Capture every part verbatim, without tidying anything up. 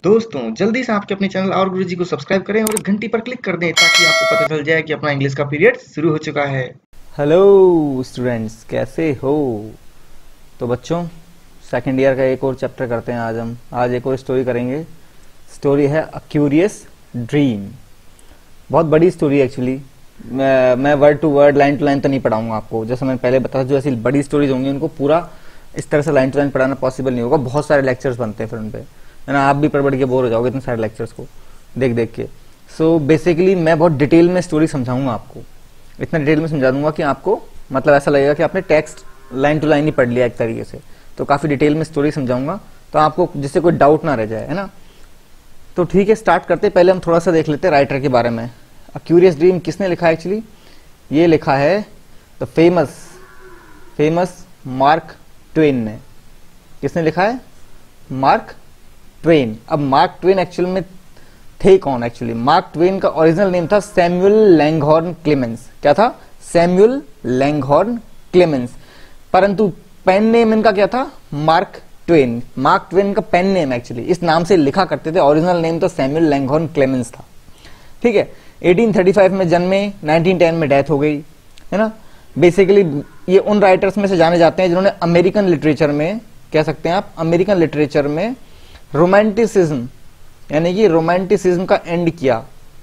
दोस्तों जल्दी से आपके अपने चैनल और गुरुजी को सब्सक्राइब करें और घंटी पर क्लिक कर दें ताकि आपको पता चल जाए कि अपना इंग्लिश का पीरियड शुरू हो चुका है। हेलो स्टूडेंट्स, कैसे हो? तो बच्चों, सेकंड ईयर का एक और चैप्टर करते हैं। आज हम आज एक और स्टोरी करेंगे। स्टोरी है अ क्यूरियस ड्रीम। बहुत बड़ी स्टोरी है एक्चुअली। मैं मैं word to word, line to line तो नहीं पढ़ाऊंगा आपको। जैसे मैंने पहले बताया, जो ऐसी बड़ी स्टोरीज होंगी उनको पूरा इस तरह से लाइन टू लाइन पढ़ाना पॉसिबल नहीं होगा। बहुत सारे लेक्चर्स बनते हैं फिर उन पे, है ना। आप भी पढ़ पढ़ के बोर हो जाओगे इतने सारे लेक्चर्स को देख देख के। सो बेसिकली मैं बहुत डिटेल में स्टोरी समझाऊंगा आपको। इतना डिटेल में समझा दूंगा कि आपको मतलब ऐसा लगेगा कि आपने टेक्स्ट लाइन टू लाइन ही पढ़ लिया एक तरीके से। तो काफी डिटेल में स्टोरी समझाऊंगा तो आपको जिससे कोई डाउट ना रह जाए, है ना। तो ठीक है, स्टार्ट करते। पहले हम थोड़ा सा देख लेते हैं राइटर के बारे में। अ क्यूरियस ड्रीम किसने लिखा है? एक्चुअली ये लिखा है the famous famous Mark Twain ने। किसने लिखा है? Mark Twain. अब मार्क ट्वेन एक्चुअल में थे कौन? एक्चुअली मार्क ट्वेन का ओरिजिनल नेम था सैमुअल लैंगहॉर्न क्लेमेंस। क्या था? Samuel Langhorne Clemens. परंतु पेन नेम इनका क्या था? Mark Twain. मार्क ट्वेन का पेन नेम एक्चुअली इस नाम से लिखा करते थे। ओरिजिनल नेम तो सैमुअल लैंगहॉर्न क्लेमेंस था। ठीक है। अठारह सौ पैंतीस में जन्मे, उन्नीस सौ दस में डेथ हो गई, है ना। बेसिकली ये उन राइटर्स में से जाने जाते हैं जिन्होंने अमेरिकन लिटरेचर में, कह सकते हैं आप, अमेरिकन लिटरेचर में रोमांटिसिज्म यानी कि रोमांटिसिज्म का एंड किया।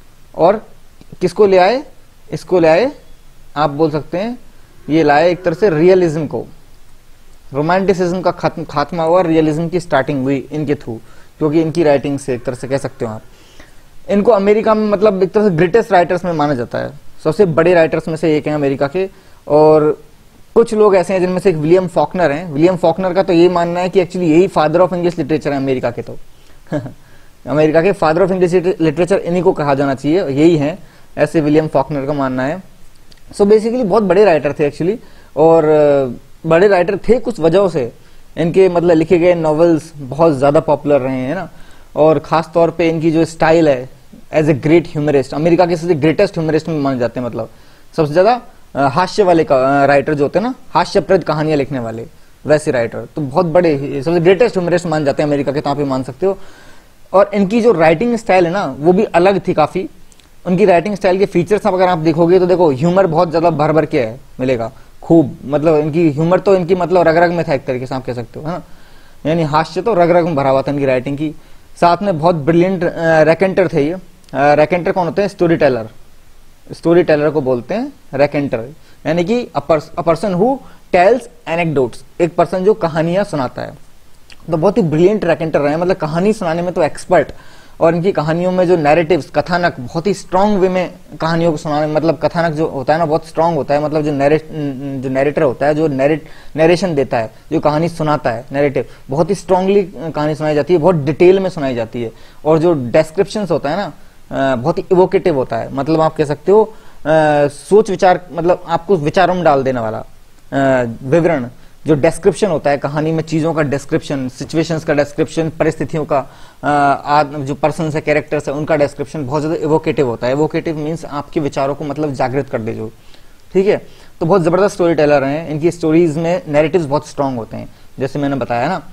और किसको ले आए? इसको ले आए, आप बोल सकते हैं ये लाए एक तरह से रियलिज्म को। रोमांटिसिज्म का खत्म खात्मा हुआ, रियलिज्म की स्टार्टिंग हुई इनके थ्रू, क्योंकि इनकी राइटिंग से एक तरह से कह सकते हो आप। इनको अमेरिका में मतलब एक तरह से ग्रेटेस्ट राइटर्स में माना जाता है। सबसे बड़े राइटर्स में से एक है अमेरिका के। और कुछ लोग ऐसे हैं जिनमें से एक विलियम फॉकनर हैं। विलियम फॉकनर का तो ये मानना है कि एक्चुअली यही फादर ऑफ इंग्लिश लिटरेचर है अमेरिका के। तो अमेरिका के फादर ऑफ इंग्लिश लिटरेचर इन्हीं को कहा जाना चाहिए, यही है, ऐसे विलियम फॉकनर का मानना है। सो so बेसिकली बहुत बड़े राइटर थे एक्चुअली। और बड़े राइटर थे कुछ वजहों से। इनके मतलब लिखे गए नॉवेल्स बहुत ज्यादा पॉपुलर रहे हैं ना। और खास तौर पे इनकी जो स्टाइल है as a great humorist, America के सबसे ग्रेटेस्ट ह्यूमरिस्ट में माने जाते हैं। मतलब सबसे ज्यादा हास्य वाले राइटर जो होते हैं ना, हास्यप्रद कहानियां लिखने वाले, वैसे राइटर तो बहुत बड़े, सबसे ग्रेटेस्ट ह्यूमरिस्ट माने जाते हैं अमेरिका के। तो आप ये मान सकते हो। और इनकी जो राइटिंग स्टाइल है ना, वो भी अलग थी काफी। उनकी राइटिंग स्टाइल के फीचर्स अगर आप देखोगे तो देखो, ह्यूमर बहुत ज्यादा भर भर के है, मिलेगा खूब। मतलब इनकी ह्यूमर तो इनकी मतलब रग रग में था एक तरीके से आप कह सकते हो, है ना। यानी हास्य तो रग रग में भरा हुआ था इनकी राइटिंग की। साथ में बहुत ब्रिलियंट रैकेंटर थे ये। रैकेंटर कौन होते हैं? Story teller. स्टोरी टेलर को बोलते हैं रैकेंटर, यानी कि a person who tells anecdotes, एक पर्सन जो कहानियां सुनाता है। तो बहुत ही ब्रिलियंट रैकेंटर रहे, मतलब कहानी सुनाने में तो एक्सपर्ट। और इनकी कहानियों में जो नैरेटिव्स, कथानक, बहुत ही स्ट्रांग वे में कहानियों को सुनाने, मतलब कथानक जो होता है ना बहुत स्ट्रांग होता है। मतलब जो नैरेट जो नैरेटर होता है, जो नैरेट नैरेशन देता है, जो कहानी सुनाता है, नैरेटिव, बहुत ही स्ट्रांगली कहानी सुनाई जाती है, बहुत डिटेल में सुनाई जाती है। और जो डेस्क्रिप्शन होता है ना, बहुत ही इवोकेटिव होता है। मतलब आप कह सकते हो आ, सोच विचार, मतलब आपको विचारों में डाल देने वाला विवरण। जो डेस्क्रिप्शन होता है कहानी में, चीजों का डेस्क्रिप्शन, सिचुएशंस का डेस्क्रिप्शन, परिस्थितियों का, आ, जो पर्सन है, कैरेक्टर्स है, उनका डेस्क्रिप्शन बहुत ज्यादा इवोकेटिव होता है। इवोकेटिव मीन्स आपके विचारों को मतलब जागृत कर दे जो। ठीक है। तो बहुत जबरदस्त स्टोरी टेलर हैं। इनकी स्टोरीज में नैरेटिव्स बहुत स्ट्रांग होते हैं, जैसे मैंने बताया ना।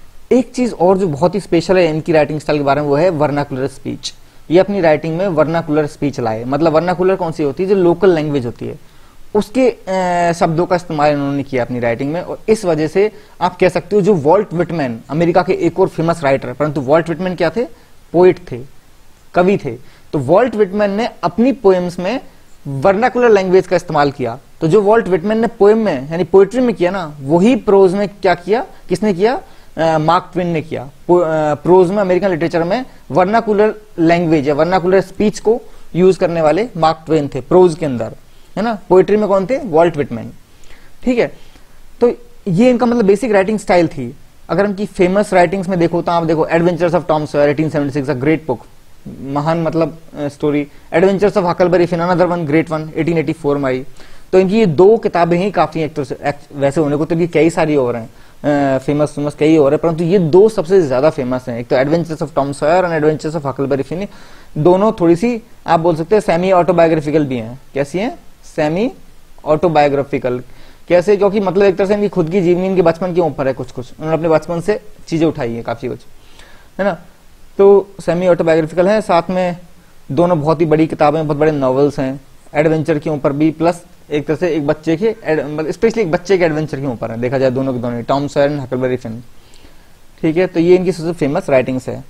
एक चीज और जो बहुत ही स्पेशल है इनकी राइटिंग स्टाइल के बारे में, वो है वर्नाकुलर स्पीच। ये अपनी राइटिंग में वर्नाकुलर स्पीच लाए। मतलब वर्नाकुलर कौन सी होती है? जो लोकल लैंग्वेज होती है, उसके शब्दों का इस्तेमाल इन्होंने किया अपनी राइटिंग में। और इस वजह से आप कह सकते हो, जो वॉल्ट विटमैन, अमेरिका के एक और फेमस राइटर, परंतु वॉल्ट विटमैन क्या थे? पोइट थे, कवि थे। तो वॉल्ट विटमैन ने अपनी पोएम्स में वर्नाकुलर लैंग्वेज का इस्तेमाल किया। तो जो वॉल्ट विटमैन ने पोएम में यानी पोइट्री में किया ना, वही प्रोज में क्या किया? किसने किया? मार्क ट्वेन ने किया। प्रोज में, अमेरिकन लिटरेचर में वर्नाकुलर लैंग्वेज या वर्नाकुलर स्पीच को यूज करने वाले मार्क ट्वेन थे प्रोज के अंदर, है ना। पोएट्री में कौन थे? Walt Whitman. ठीक है। तो ये इनका मतलब बेसिक राइटिंग स्टाइल थी। अगर इनकी फेमस राइटिंग्स में देखो तो आप देखो एडवेंचर्स ऑफ टॉम सॉयर अठारह सौ छिहत्तर, अ ग्रेट बुक, महान मतलब story. Adventures of Huckleberry Finn, another one great one, अठारह सौ चौरासी में आई। तो इनकी ये दो किताबें ही काफी, एक तो वैसे होने को तो कई सारी और हैं, फेमस फेमस कई और है, परंतु ये दो सबसे ज्यादा फेमस हैं। एक तो एडवेंचर्स ऑफ टॉम सॉयर और एडवेंचर्स ऑफ हकलबरी फिन। दोनों थोड़ी सी आप बोल सकते हैं सेमी ऑटोबायोग्राफिकल भी हैं। कैसी हैं? Semi autobiographical. कैसे? क्योंकि मतलब एक तरह से इनकी खुद की जीवनी, इनके बचपन के ऊपर है। कुछ कुछ उन्होंने अपने बचपन से चीजें उठाई है, काफी कुछ, है ना। तो सेमी ऑटोबायोग्राफिकल है, साथ में दोनों बहुत ही बड़ी किताबें, बहुत बड़े नॉवेल्स हैं, एडवेंचर के ऊपर भी, प्लस एक तरह से एक बच्चे के, स्पेशली एक बच्चे के एडवेंचर के ऊपर है, देखा जाए दोनों के दोनों, Tom Sawyer and Huckleberry Finn. ठीक है, तो ये इनकी सबसे फेमस राइटिंग्स है।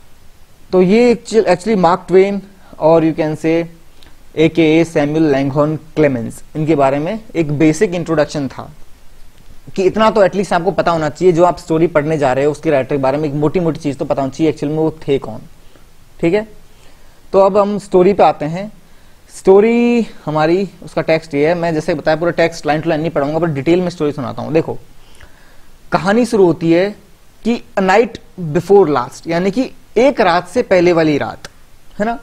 तो ये एक्चुअली मार्क ट्वेन और यू कैन से ए के ए सैमुअल लैंगहॉर्न क्लेमेंस, इनके बारे में एक बेसिक इंट्रोडक्शन था कि इतना तो एटलीस्ट आपको पता होना चाहिए, जो आप स्टोरी पढ़ने जा रहे हो उसके राइटर के बारे में एक मोटी मोटी चीज तो पता होनी चाहिए एक्चुअल में वो थे कौन। ठीक है, तो अब हम स्टोरी पे आते हैं। स्टोरी हमारी, उसका टेक्स्ट ये है, मैं जैसे बताया पूरा टेक्स्ट लाइन टू लाइन नहीं पढ़ूंगा, पर डिटेल में स्टोरी सुनाता हूं। देखो, कहानी शुरू होती है कि अ नाइट बिफोर लास्ट, यानी कि एक रात से पहले वाली रात, है ना,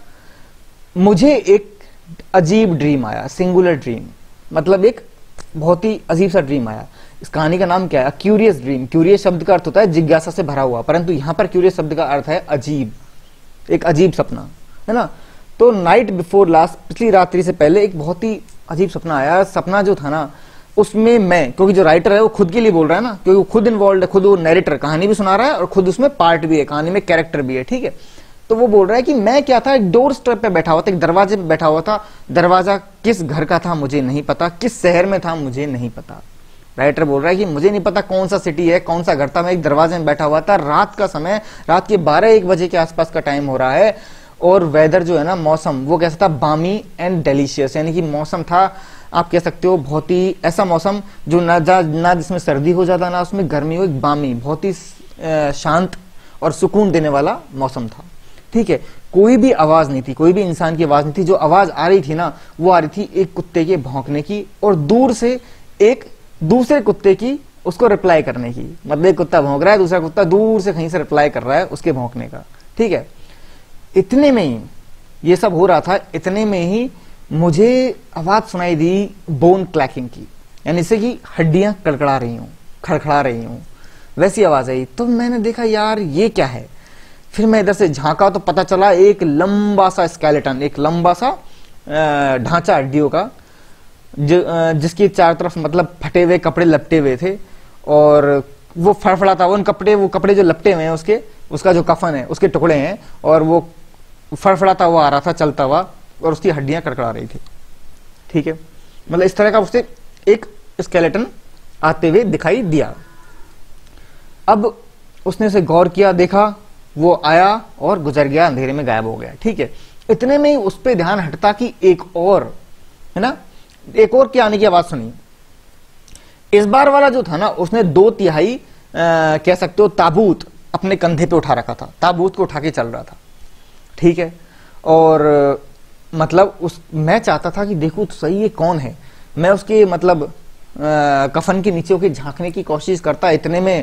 मुझे एक अजीब ड्रीम आया, सिंगुलर ड्रीम, मतलब एक बहुत ही अजीब सा ड्रीम आया। इस कहानी का नाम क्या है? Curious dream. क्यूरियस शब्द का अर्थ होता है जिज्ञासा से भरा हुआ, परंतु यहां पर क्यूरियस शब्द का अर्थ है अजीब, एक अजीब सपना, है ना। तो नाइट बिफोर लास्ट, पिछली रात्रि से पहले एक बहुत ही अजीब सपना आया। सपना जो था ना, उसमें मैं, क्योंकि जो राइटर है वो खुद के लिए बोल रहा है ना, क्योंकि वो खुद इन्वॉल्व है, खुद वो नैरेटर कहानी भी सुना रहा है और खुद उसमें पार्ट भी है, कहानी में कैरेक्टर भी है। ठीक है, तो वो बोल रहा है कि मैं क्या था, एक डोर स्टेप पे बैठा हुआ था, एक दरवाजे पे बैठा हुआ था। दरवाजा किस घर का था मुझे नहीं पता, किस शहर में था मुझे नहीं पता। राइटर बोल रहा है कि मुझे नहीं पता कौन सा सिटी है, कौन सा घर था, मैं एक दरवाजे में बैठा हुआ था, रात का समय, रात के बारह एक बजे के आसपास का टाइम हो रहा है, और वेदर जो है ना, मौसम वो कैसा था, बामी एंड डेलिशियस, यानी कि मौसम था, आप कह सकते हो बहुत ही ऐसा मौसम जो ना ना जिसमें सर्दी हो जाता ना उसमें गर्मी हो, एक बामी, बहुत ही शांत और सुकून देने वाला मौसम था। ठीक है, कोई भी आवाज नहीं थी, कोई भी इंसान की आवाज नहीं थी। जो आवाज आ रही थी ना, वो आ रही थी एक कुत्ते के भौंकने की, और दूर से एक दूसरे कुत्ते की उसको रिप्लाई करने की, मतलब एक कुत्ता भौंक रहा है, दूसरा कुत्ता दूर से कहीं से रिप्लाई कर रहा है उसके भौंकने का। ठीक है, इतने में ही ये सब हो रहा था, इतने में ही मुझे आवाज सुनाई दी बोन क्लैकिंग की, यानी इससे कि हड्डियां कड़कड़ा रही हूं, खड़खड़ा रही हूं, वैसी आवाज आई। तो मैंने देखा यार ये क्या है, फिर मैं इधर से झांका तो पता चला एक लंबा सा स्केलेटन, एक लंबा सा ढांचा हड्डियों का, जिसकी चारों तरफ मतलब फटे हुए कपड़े लपटे हुए थे, और वो फड़फड़ा था, उन कपड़े वो कपड़े जो लपटे हुए हैं उसके, उसका जो कफन है उसके टुकड़े हैं, और वो फड़फड़ाता हुआ आ रहा था चलता हुआ, और उसकी हड्डियां कड़कड़ा रही थी। ठीक है, मतलब इस तरह का उससे एक स्केलेटन आते हुए दिखाई दिया। अब उसने उसे गौर किया, देखा, वो आया और गुजर गया, अंधेरे में गायब हो गया। ठीक है, इतने में उस पर ध्यान हटता कि एक और, है ना, एक और क्या आने की आवाज सुनी। इस बार वाला जो था ना, उसने दो तिहाई कह सकते हो ताबूत अपने कंधे पे उठा रखा था, ताबूत को उठा के चल रहा था। ठीक है, और मतलब उस मैं चाहता था कि देखूं तो सही ये कौन है, मैं उसके मतलब आ, कफन के नीचे होकर झांकने की कोशिश करता। इतने में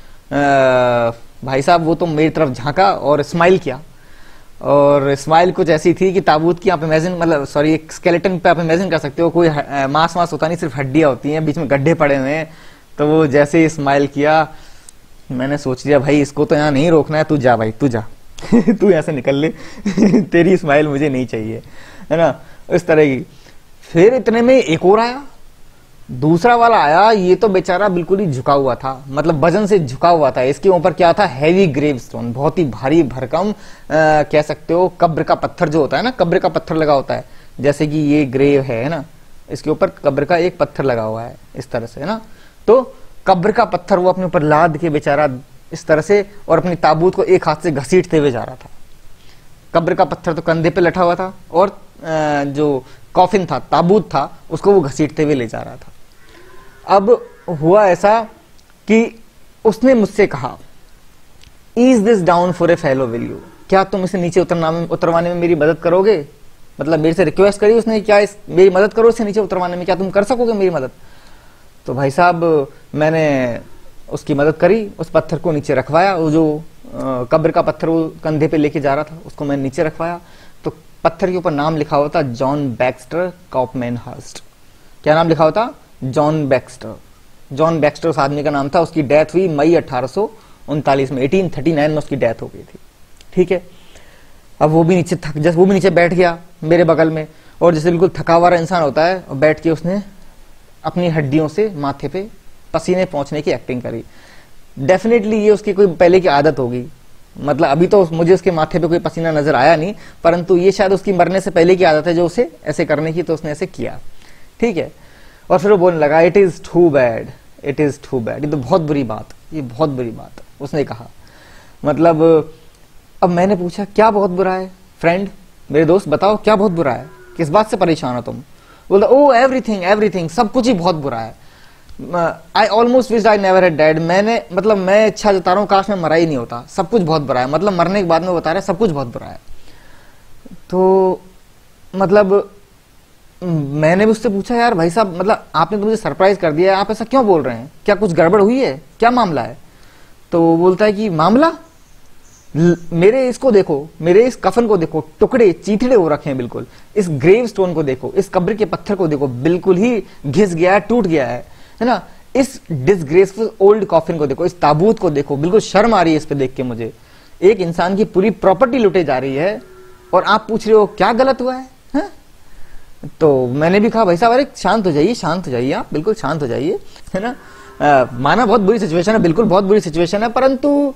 आ, भाई साहब वो तो मेरी तरफ झांका और स्माइल किया, और स्माइल कुछ ऐसी थी कि ताबूत की आप इमेजिन, मतलब सॉरी एक स्केलेटन पे आप इमेजिन कर सकते हो, कोई मांस मांस होता नहीं, सिर्फ हड्डियां होती हैं, बीच में गड्ढे पड़े हुए हैं। तो वो जैसे ही स्माइल किया, मैंने सोच लिया भाई इसको तो यहाँ नहीं रोकना है, तू जा भाई, तू जा तू यहाँ से निकल ले तेरी स्माइल मुझे नहीं चाहिए, है ना, इस तरह की। फिर इतने में एक और आया, दूसरा वाला आया, ये तो बेचारा बिल्कुल ही झुका हुआ था, मतलब वजन से झुका हुआ था। इसके ऊपर क्या था, हैवी ग्रेवस्टोन, बहुत ही भारी भरकम कह सकते हो कब्र का पत्थर जो होता है ना, कब्र का पत्थर लगा होता है, जैसे कि ये ग्रेव है, है ना, इसके ऊपर कब्र का एक पत्थर लगा हुआ है इस तरह से, है ना। तो कब्र का पत्थर वो अपने ऊपर लाद के बेचारा इस तरह से, और अपनी ताबूत को एक हाथ से घसीटते हुए जा रहा था। कब्र का पत्थर तो कंधे पे लटा हुआ था, और जो कॉफिन था, ताबूत था, उसको वो घसीटते हुए ले जा रहा था। अब हुआ ऐसा कि उसने मुझसे कहा, is this down for a fellow will you, क्या तुम इसे नीचे उतरना उतरवाने में मेरी मदद करोगे, मतलब मेरे से रिक्वेस्ट करी उसने, क्या इस मेरी मदद करो इसे नीचे उतरवाने में, क्या तुम कर सकोगे मेरी मदद। तो भाई साहब मैंने उसकी मदद करी, उस पत्थर को नीचे रखवाया, वो जो कब्र का पत्थर वो कंधे पे लेके जा रहा था उसको मैंने नीचे रखवाया। तो पत्थर के ऊपर नाम लिखा हुआ था जॉन बैक्स्टर कॉपमैनहर्स्ट। क्या नाम लिखा हुआ था, जॉन बैक्स्टर। जॉन बैक्स्टर उस आदमी का नाम था। उसकी डेथ हुई मई अठारह सौ उनतालीस में, अठारह सौ उनतालीस में उसकी डेथ हो गई थी। ठीक है, अब वो भी नीचे थक जैसे वो भी नीचे बैठ गया मेरे बगल में, और जैसे बिल्कुल थका हुआ इंसान होता है, और बैठ के उसने अपनी हड्डियों से माथे पे पसीने पहुंचने की एक्टिंग करी। डेफिनेटली ये उसकी कोई पहले की आदत होगी, मतलब अभी तो मुझे उसके माथे पे कोई पसीना नजर आया नहीं, परंतु ये शायद उसकी मरने से पहले की आदत है जो उसे ऐसे करने की, तो उसने ऐसे किया। ठीक है, और फिर वो बोलने लगा it is too bad, it is too bad, ये तो बहुत बुरी बात, ये बहुत बुरी बात उसने कहा। मतलब अब मैंने पूछा क्या बहुत बुरा है फ्रेंड, मेरे दोस्त बताओ क्या बहुत बुरा है, किस बात से परेशान हो तुम? बोला ओ एवरीथिंग एवरीथिंग, सब कुछ ही बहुत बुरा है। I almost wish I never had died, मैंने मतलब मैं इच्छा जता रहा हूँ काश मैं मरा ही नहीं होता, सब कुछ बहुत बुरा है। मतलब मरने के बाद में बता रहा है सब कुछ बहुत बुरा है। तो मतलब मैंने भी उससे पूछा यार भाई साहब, मतलब आपने तो मुझे सरप्राइज कर दिया, आप ऐसा क्यों बोल रहे हैं, क्या कुछ गड़बड़ हुई है, क्या मामला है? तो वो बोलता है कि मामला, मेरे इसको देखो, मेरे इस कफन को देखो, टुकड़े चीथड़े हो रखे हैं बिल्कुल, इस ग्रेव स्टोन को देखो, इस कब्र के पत्थर को देखो, बिल्कुल ही घिस गया है, टूट गया है, है ना। इस डिसग्रेसफुल ओल्ड कॉफिन को देखो, इस ताबूत को देखो, बिल्कुल शर्म आ रही है इस पे देख के मुझे। एक इंसान की पूरी प्रॉपर्टी लुटे जा रही है और आप पूछ रहे हो क्या गलत हुआ है, है? तो मैंने भी कहा भाई साहब अरे शांत हो जाइए, शांत हो जाइए, आप बिल्कुल शांत हो जाइए, है ना। आ, माना बहुत बुरी सिचुएशन है, बिल्कुल बहुत बुरी सिचुएशन है, परंतु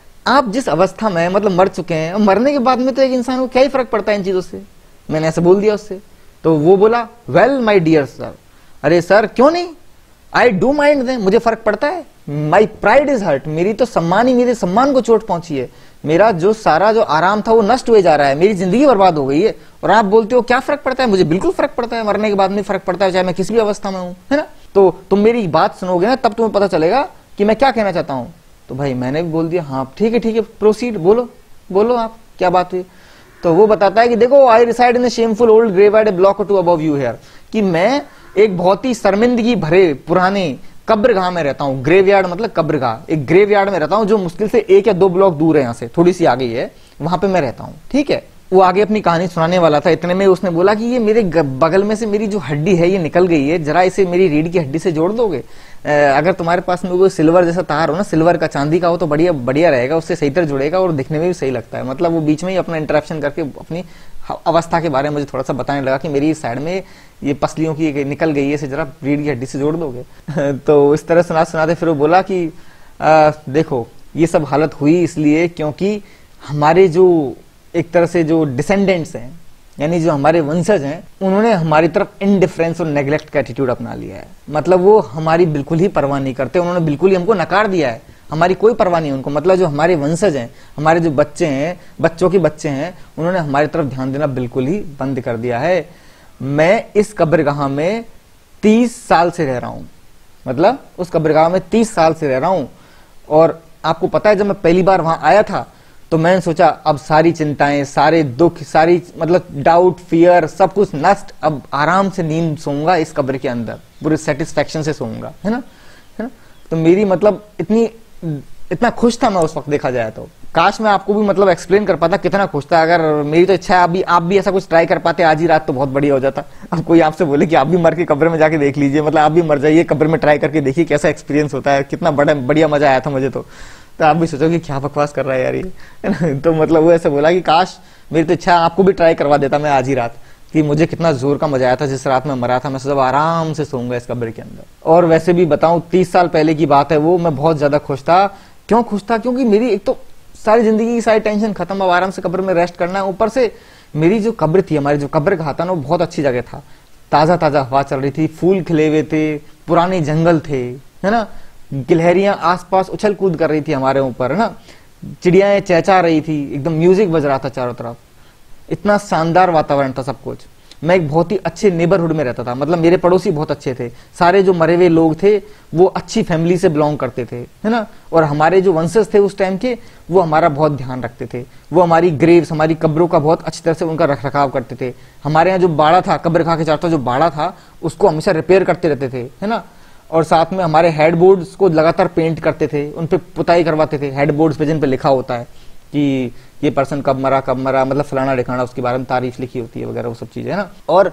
आप जिस अवस्था में मतलब मर चुके हैं, मरने के बाद में तो एक इंसान को क्या ही फर्क पड़ता है इन चीजों से। मैंने ऐसे बोल दिया उससे। तो वो बोला वेल माय डियर सर, अरे सर क्यों नहीं, आई डू माइंड देम, मुझे फर्क पड़ता है, माई प्राइड इज हर्ट, मेरी तो सम्मान ही, मेरे सम्मान को चोट पहुंची है, मेरा जो सारा जो आराम था वो नष्ट हुए जा रहा है, मेरी जिंदगी बर्बाद हो गई है, और आप बोलते हो क्या फर्क पड़ता है? मुझे बिल्कुल फर्क पड़ता है, मरने के बाद में फर्क पड़ता है, चाहे मैं किसी भी अवस्था में हूं, है ना। तो तुम मेरी बात सुनोगे ना तब तुम्हें पता चलेगा कि मैं क्या कहना चाहता हूं। तो भाई मैंने भी बोल दिया हाँ ठीक है ठीक है, प्रोसीड, बोलो बोलो आप क्या बात हुई। तो वो बताता है कि देखो I reside in shameful old graveyard a block two above you here, कि मैं एक बहुत ही शर्मिंदगी भरे पुराने कब्रगाह में रहता हूँ। ग्रेवयार्ड मतलब कब्रगाह, एक ग्रेवयार्ड में रहता हूँ जो मुश्किल से एक या दो ब्लॉक दूर है यहाँ से, थोड़ी सी आगे ही है, वहां पे मैं रहता हूँ। ठीक है, वो आगे अपनी कहानी सुनाने वाला था, इतने में उसने बोला कि ये मेरे बगल में से मेरी जो हड्डी है ये निकल गई है, जरा इसे मेरी रीढ़ की हड्डी से जोड़ दोगे? अगर तुम्हारे पास में कोई सिल्वर जैसा तार हो ना, सिल्वर का, चांदी का हो, तो बढ़िया बढ़िया रहेगा, उससे सही तरह जुड़ेगा और दिखने में भी सही लगता है। मतलब वो बीच में ही अपना इंटरप्शन करके अपनी अवस्था के बारे में मुझे थोड़ा सा बताने लगा कि मेरी साइड में ये पसलियों की निकल गई है, इसे जरा रीढ़ की हड्डी से जोड़ दोगे? तो इस तरह सुना सुनाते फिर वो बोला कि आ, देखो ये सब हालत हुई इसलिए क्योंकि हमारे जो एक तरह से जो डिसेंडेंट्स हैं, यानी जो हमारे वंशज हैं, उन्होंने हमारी तरफ इनडिफरेंस और नेग्लेक्ट का एटीट्यूड अपना लिया है। मतलब वो हमारी बिल्कुल ही परवाह नहीं करते, उन्होंने बिल्कुल ही हमको नकार दिया है, हमारी कोई परवाह नहीं उनको। मतलब जो हमारे वंशज हैं, हमारे जो बच्चे हैं, बच्चों के बच्चे हैं, उन्होंने हमारी तरफ ध्यान देना बिल्कुल ही बंद कर दिया है। मैं इस कब्रगाह में तीस साल से रह रहा हूं, मतलब उस कब्रगाह में तीस साल से रह रहा हूं। और आपको पता है जब मैं पहली बार वहां आया था तो मैंने सोचा अब सारी चिंताएं, सारे दुख, सारी मतलब डाउट, फियर, सब कुछ नष्ट, अब आराम से नींद सोऊंगा इस कब्र के अंदर, पूरे सेटिस्फेक्शन से सोऊंगा, है ना, है ना। तो मेरी मतलब इतनी इतना खुश था मैं उस वक्त, देखा जाए तो। काश मैं आपको भी मतलब एक्सप्लेन कर पाता कितना खुश था। अगर मेरी तो इच्छा है अभी आप भी ऐसा कुछ ट्राई कर पाते आज ही रात तो बहुत बढ़िया हो जाता। अब कोई आपसे बोले कि आप भी मर के कब्र में जाके देख लीजिए, मतलब आप भी मर जाइए, कब्र में ट्राई करके देखिए कैसा एक्सपीरियंस होता है, कितना बड़ा बढ़िया मजा आया था मुझे तो। तो आप भी सोचोगे क्या बकवास कर रहा है यार ये, है ना। तो मतलब वो ऐसे बोला कि काश मेरी तो इच्छा आपको भी ट्राई करवा देता मैं आज ही रात, कि मुझे कितना जोर का मजा आया था जिस रात में मरा था। मैं सोचा आराम से सोऊंगा इस कब्र के अंदर। और वैसे भी बताऊं तीस साल पहले की बात है वो, मैं बहुत ज्यादा खुश था। क्यों खुश था? क्योंकि मेरी एक तो सारी जिंदगी की सारी टेंशन खत्म, अब आराम से कब्र में रेस्ट करना है। ऊपर से मेरी जो कब्र थी, हमारी जो कब्र का था ना, वो बहुत अच्छी जगह था, ताजा ताजा हवा चल रही थी, फूल खिले हुए थे, पुराने जंगल थे, है ना, गिलहरियां आसपास उछल कूद कर रही थी हमारे ऊपर, है ना, चिड़ियाएं चहचहा रही थी, एकदम म्यूजिक बज रहा था चारों तरफ, इतना शानदार वातावरण था सब कुछ। मैं एक बहुत ही अच्छे नेबरहुड में रहता था, मतलब मेरे पड़ोसी बहुत अच्छे थे, सारे जो मरे हुए लोग थे वो अच्छी फैमिली से बिलोंग करते थे, है ना। और हमारे जो वंशज थे उस टाइम के, वो हमारा बहुत ध्यान रखते थे, वो हमारी ग्रेव्स, हमारी कब्रों का बहुत अच्छी तरह से उनका रख रखाव करते थे। हमारे यहाँ जो बाड़ा था, कब्र खा के चाहता जो बाड़ा था, उसको हमेशा रिपेयर करते रहते थे, है ना। और साथ में हमारे हेड बोर्ड्स को लगातार पेंट करते थे, उन पे पुताई करवाते थे, हेड बोर्ड्स पे जिन पे लिखा होता है कि ये पर्सन कब मरा कब मरा, मतलब फलाना ढिकाना, उसके बारे में तारीफ लिखी होती है वगैरह, वो सब चीजें, है ना। और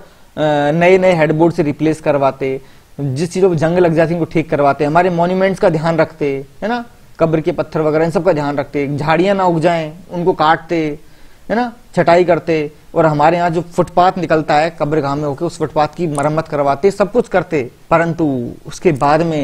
नए नए हेड बोर्ड से रिप्लेस करवाते, जिस चीजों को जंग लग जाती है उनको ठीक करवाते, हमारे मॉन्यूमेंट्स का ध्यान रखते, है ना, कब्र के पत्थर वगैरह इन सब का ध्यान रखते, झाड़ियां ना उग जाएं उनको काटते, है ना, छटाई करते। और हमारे यहाँ जो फुटपाथ निकलता है कब्रगाह में होके, उस फुटपाथ की मरम्मत करवाते, सब कुछ करते। परंतु उसके बाद में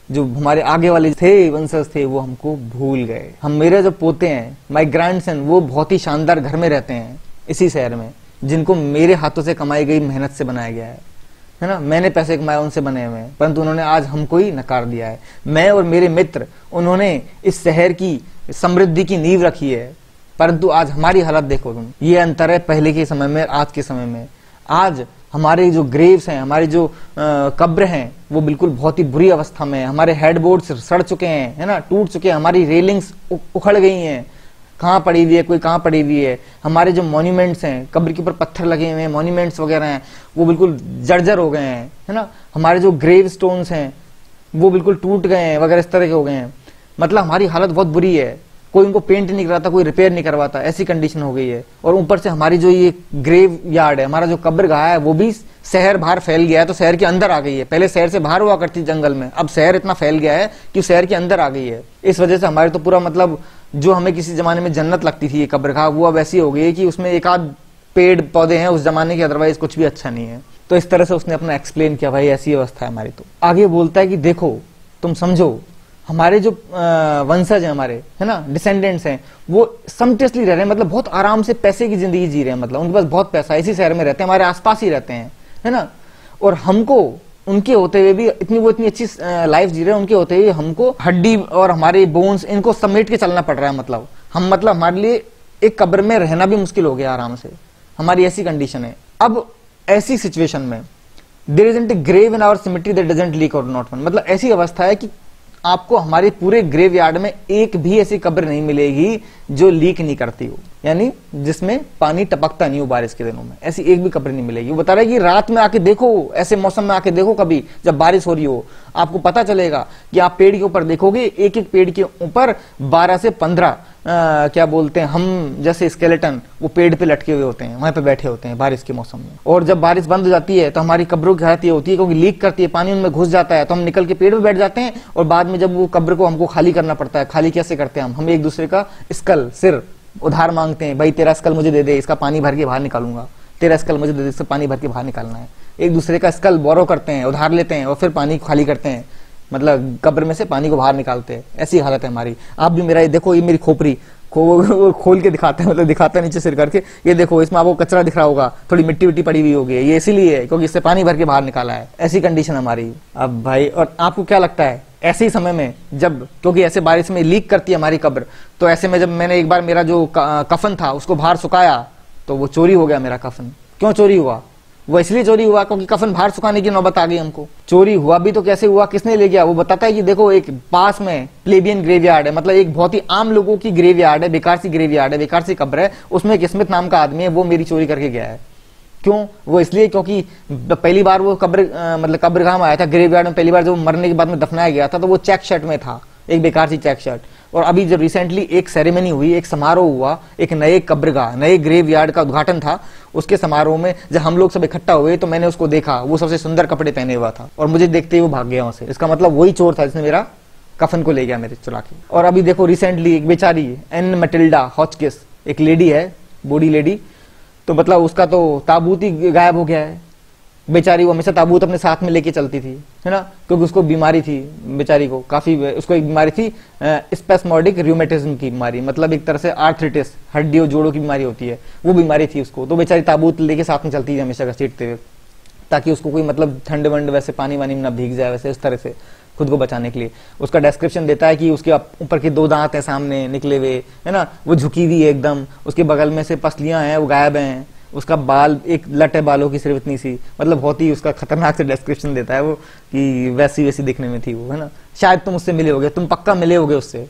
जो हमारे आगे वाले थे वंशज थे वो हमको भूल गए। हम मेरे जो पोते हैं, माय ग्रैंडसन, वो बहुत ही शानदार घर में रहते हैं इसी शहर में, जिनको मेरे हाथों से कमाई गई मेहनत से बनाया गया है, है ना। मैंने पैसे कमाए, उनसे बने हुए हैं, परंतु उन्होंने आज हमको ही नकार दिया है। मैं और मेरे मित्र, उन्होंने इस शहर की समृद्धि की नींव रखी है, परंतु आज हमारी हालत देखो तुम। ये अंतर है पहले के समय में, आज के समय में। आज हमारे जो ग्रेव्स हैं, हमारे जो कब्र हैं, वो बिल्कुल बहुत ही बुरी अवस्था में है। हमारे हेडबोर्ड्स सड़ चुके हैं, है ना, टूट चुके हैं। हमारी रेलिंग्स उखड़ गई हैं, कहाँ पड़ी हुई है, कोई कहाँ पड़ी हुई है। हमारे जो मॉन्यूमेंट्स हैं, कब्र के ऊपर पत्थर लगे हुए हैं, मॉन्यूमेंट्स वगैरह हैं, वो बिल्कुल जर्जर हो गए हैं, है ना। हमारे जो ग्रेव स्टोन्स हैं वो बिल्कुल टूट गए हैं वगैरह, इस तरह के हो गए हैं। मतलब हमारी हालत बहुत बुरी है। कोई उनको पेंट नहीं कराता, कोई रिपेयर नहीं करवाता, ऐसी कंडीशन हो गई है। और ऊपर से हमारी जो ये ग्रेव यार्ड है, हमारा जो कब्रगाह है, वो भी शहर बाहर फैल गया है, तो शहर के अंदर आ गई है। पहले शहर से बाहर हुआ करती जंगल में, अब शहर इतना फैल गया है कि शहर के अंदर आ गई है। इस वजह से हमारे तो पूरा मतलब जो हमें किसी जमाने में जन्नत लगती थी ये कब्रगाह, वो अब ऐसी हो गई है कि उसमें एक आध पेड़ पौधे हैं उस जमाने के, अदरवाइज कुछ भी अच्छा नहीं है। तो इस तरह से उसने अपना एक्सप्लेन किया, भाई ऐसी अवस्था है हमारी। तो आगे बोलता है कि देखो तुम समझो, हमारे जो वंशज हैं, हमारे, है ना, डिसेंडेंट्स हैं, वो समटियसली रह रहे हैं, मतलब बहुत आराम से पैसे की जिंदगी जी रहे हैं। मतलब उनके पास बहुत पैसा है, इसी शहर में रहते हैं, हमारे आसपास ही रहते हैं, है ना। और हमको उनके होते हुए भी इतनी वो इतनी अच्छी लाइफ जी रहे हैं, उनके होते हुए हमको हड्डी और हमारे बोन्स, इनको समेट के चलना पड़ रहा है। मतलब हम मतलब हमारे लिए एक कब्र में रहना भी मुश्किल हो गया आराम से, हमारी ऐसी कंडीशन है। अब ऐसी सिचुएशन में there isn't a grave in our cemetery that doesn't leak और नॉट वन, मतलब ऐसी अवस्था है कि आपको हमारे पूरे ग्रेव यार्ड में एक भी ऐसी कब्र नहीं मिलेगी जो लीक नहीं करती हो, यानी जिसमें पानी टपकता नहीं हो बारिश के दिनों में, ऐसी एक भी कब्र नहीं मिलेगी। वो बता रहा है कि रात में आके देखो, ऐसे मौसम में आके देखो, कभी जब बारिश हो रही हो, आपको पता चलेगा कि आप पेड़ के ऊपर देखोगे, एक एक पेड़ के ऊपर बारह से पंद्रह क्या बोलते हैं हम, जैसे स्केलेटन, वो पेड़ पे लटके हुए होते हैं, वहां पे बैठे होते हैं बारिश के मौसम में। और जब बारिश बंद हो जाती है तो हमारी कब्रों की हालत ये होती है, क्योंकि लीक करती है, पानी उनमें घुस जाता है, तो हम निकल के पेड़ पे बैठ जाते हैं। और बाद में जब वो कब्र को हमको खाली करना पड़ता है, खाली कैसे करते हैं हम हम एक दूसरे का स्कल, सिर उधार मांगते हैं, भाई तेरा स्कल मुझे दे दे, इसका पानी भर के बाहर निकालूंगा, तेरा स्कल मुझे दे दे, इससे पानी भर के बाहर निकालना है। एक दूसरे का स्कल बोरो करते हैं, उधार लेते हैं, और फिर पानी खाली करते हैं, मतलब कब्र में से पानी को बाहर निकालते हैं। ऐसी हालत है हमारी। आप भी मेरा ये देखो, ये मेरी खोपड़ी खो, खोल के दिखाते हैं, मतलब दिखाता है नीचे सिर करके, ये देखो, इसमें आपको कचरा दिख रहा होगा, थोड़ी मिट्टी विट्टी पड़ी हुई होगी, ये इसीलिए है क्योंकि इससे पानी भर के बाहर निकाला है। ऐसी कंडीशन हमारी। अब भाई, और आपको क्या लगता है ऐसे ही समय में, जब क्योंकि ऐसे बारिश में लीक करती है हमारी कब्र, तो ऐसे में जब मैंने एक बार मेरा जो कफन था उसको बाहर सुखाया, तो वो चोरी हो गया मेरा कफन। क्यों चोरी हुआ? वो इसलिए चोरी हुआ क्योंकि कफन बाहर सुखाने की नौबत आ गई हमको। चोरी हुआ भी तो कैसे हुआ, किसने ले गया? वो बताता है कि देखो, एक पास में प्लेबियन ग्रेवयार्ड है, मतलब एक बहुत ही आम लोगों की ग्रेवयार्ड है, बेकार सी ग्रेवयार्ड है, बेकार सी कब्र है, उसमें एक स्मिथ नाम का आदमी है, वो मेरी चोरी करके गया है। क्यों? वो इसलिए क्योंकि पहली बार वो कब्र मतलब कब्रगाह में आया था, ग्रेवयार्ड में पहली बार जब मरने के बाद में दफनाया गया था, तो वो चेक शर्ट में था, एक बेकार सी चेक शर्ट। और अभी जब रिसेंटली एक सेरेमनी हुई, एक समारोह हुआ, एक नए कब्रगाह, नए ग्रेवयार्ड का उद्घाटन था, उसके समारोह में जब हम लोग सब इकट्ठा हुए तो मैंने उसको देखा, वो सबसे सुंदर कपड़े पहने हुआ था, और मुझे देखते ही वो भाग गया वहां से। इसका मतलब वही चोर था जिसने मेरा कफन को ले गया मेरे चुरा के। और अभी देखो, रिसेंटली एक बेचारी एन मैटिल्डा हॉचकिस, एक लेडी है, बूढ़ी लेडी, तो मतलब उसका तो ताबूत ही गायब हो गया है। बेचारी वो हमेशा ताबूत अपने साथ में लेके चलती थी, है ना, क्योंकि उसको बीमारी थी, बेचारी को काफी, उसको एक बीमारी थी स्पेस्मोडिक रूमेटिज्म की बीमारी, मतलब एक तरह से आर्थराइटिस, हड्डियों जोड़ों की बीमारी होती है, वो बीमारी थी उसको। तो बेचारी ताबूत लेके साथ में चलती थी हमेशा घसीटते हुए, ताकि उसको कोई मतलब ठंड वंड वैसे पानी वानी में ना भीग जाए, वैसे इस तरह से खुद को बचाने के लिए। उसका डिस्क्रिप्शन देता है कि उसके ऊपर के दो दांत हैं सामने निकले हुए, है ना, वो झुकी हुई है एकदम, उसके बगल में से पसलियां हैं वो गायब हैं, उसका बाल एक लट है बालों की सिर्फ इतनी सी, मतलब बहुत ही उसका खतरनाक से डिस्क्रिप्शन देता है वो, कि वैसी वैसी दिखने में थी वो, है ना। शायद तुम उससे मिले होगे, तुम पक्का मिले होगे उससे।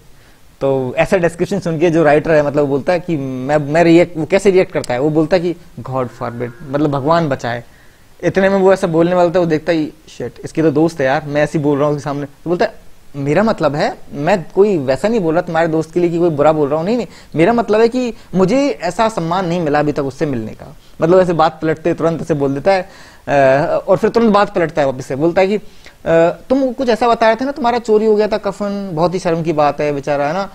तो ऐसा डिस्क्रिप्शन सुन के जो राइटर है, मतलब वो बोलता है कि मैं मैं रिएक्ट, वो कैसे रिएक्ट करता है, वो बोलता है कि गॉड फॉरबिड, मतलब भगवान बचाए। इतने में वो ऐसा बोलने वाला था, वो देखता ही शिट, इसके तो दोस्त है यार, मैं ऐसे बोल रहा हूँ उसके सामने। तो बोलता है मेरा मतलब है, मैं कोई वैसा नहीं बोल रहा तुम्हारे दोस्त के लिए कि कोई बुरा बोल रहा हूँ, नहीं नहीं, मेरा मतलब है कि मुझे ऐसा सम्मान नहीं मिला अभी तक उससे मिलने का। मतलब ऐसे बात पलटते तुरंत ऐसे बोल देता है, और फिर तुरंत बात पलटता है वापस से, बोलता है कि तुम कुछ ऐसा बता रहे थे ना, तुम्हारा चोरी हो गया था कफन, बहुत ही शर्म की बात है बेचारा, है ना,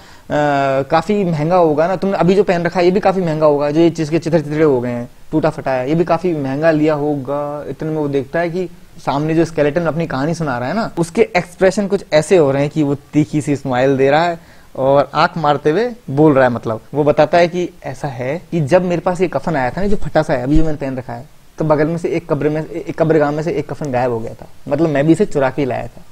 काफी महंगा होगा ना, तुमने अभी जो पहन रखा है ये भी काफी महंगा होगा, जो ये चीज के चित्र चित्रे हो गए हैं, टूटा फटा है, ये भी काफी महंगा लिया होगा। इतने में वो देखता है कि सामने जो स्केलेटन अपनी कहानी सुना रहा है ना, उसके एक्सप्रेशन कुछ ऐसे हो रहे हैं कि वो तीखी सी स्माइल दे रहा है और आंख मारते हुए बोल रहा है। मतलब वो बताता है कि ऐसा है कि जब मेरे पास ये कफन आया था ना, जो फटा सा है अभी जो मैंने पहन रखा है, तो बगल में से एक कब्र में एक कब्रगाह में से एक कफन गायब हो गया था। मतलब मैं भी इसे चुरा के लाया था।